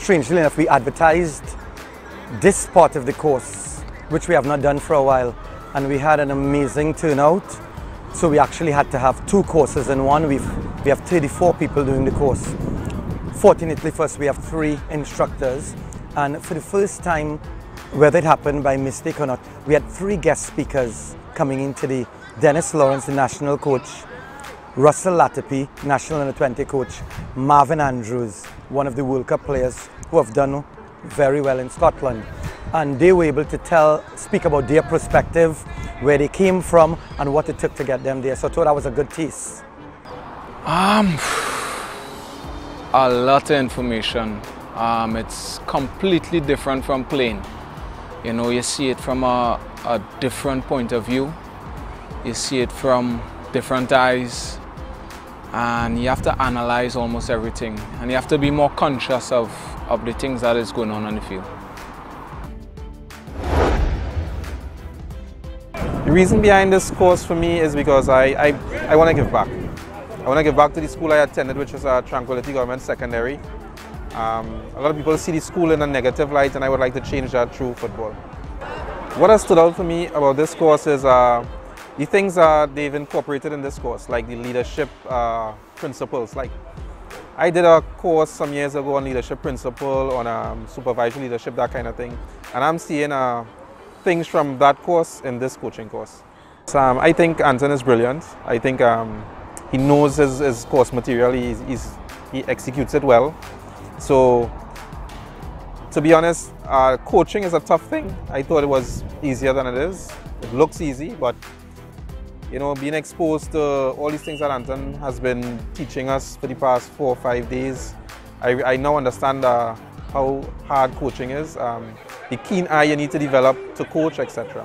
strangely enough, we advertised this part of the course, which we have not done for a while, and we had an amazing turnout. So we actually had to have 2 courses in one. We have 34 people doing the course. Fortunately for us, we have 3 instructors, and for the first time, whether it happened by mistake or not, we had 3 guest speakers coming in today. Dennis Lawrence, the national coach, Russell Latipi, national under-20 coach, Marvin Andrews, one of the World Cup players who have done very well in Scotland. And they were able to speak about their perspective, where they came from and what it took to get them there. So I thought that was a good taste. A lot of information. It's completely different from playing. You know, you see it from a different point of view. You see it from different eyes, and you have to analyze almost everything, and you have to be more conscious of the things that is going on the field. The reason behind this course for me is because I want to give back. I want to give back to the school I attended, which is Tranquility Government Secondary. A lot of people see the school in a negative light, and I would like to change that through football. What has stood out for me about this course is the things they've incorporated in this course, like the leadership principles. Like, I did a course some years ago on leadership principle, on supervisory leadership, that kind of thing. And I'm seeing things from that course in this coaching course. So, I think Anton is brilliant. I think he knows his course material. He executes it well. So, to be honest, coaching is a tough thing. I thought it was easier than it is. It looks easy, but you know, being exposed to all these things that Anton has been teaching us for the past 4 or 5 days, I now understand how hard coaching is, the keen eye you need to develop to coach, etc.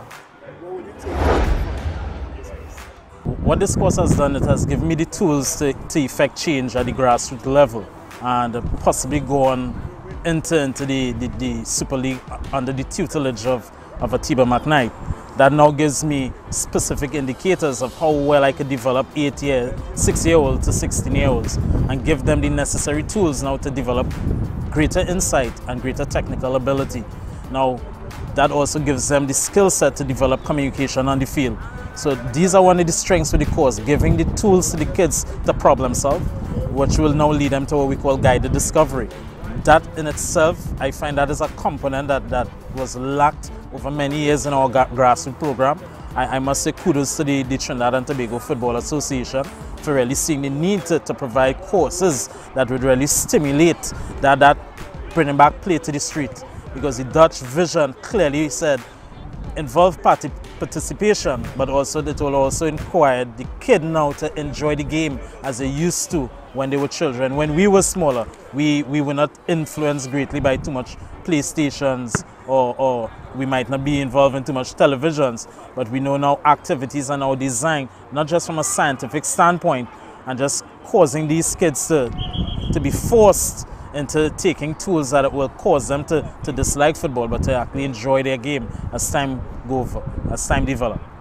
What this course has done, it has given me the tools to effect change at the grassroots level and possibly go on into the Super League under the tutelage of Atiba McKnight. That now gives me specific indicators of how well I could develop 6-year-olds to 16-year-olds and give them the necessary tools now to develop greater insight and greater technical ability. Now, that also gives them the skill set to develop communication on the field. So these are one of the strengths of the course, giving the tools to the kids to problem solve, which will now lead them to what we call guided discovery. That in itself, I find that is a component that was lacked over many years in our grassroots program. I must say kudos to the Trinidad and Tobago Football Association for really seeing the need to provide courses that would really stimulate that bringing back play to the street. Because the Dutch vision clearly said involve participation, but also it will also require the kid now to enjoy the game as they used to when they were children. When we were smaller, we were not influenced greatly by too much PlayStations, or we might not be involved in too much televisions, but we know now activities are now designed not just from a scientific standpoint and just causing these kids to be forced into taking tools that will cause them to dislike football, but to actually enjoy their game as time develops.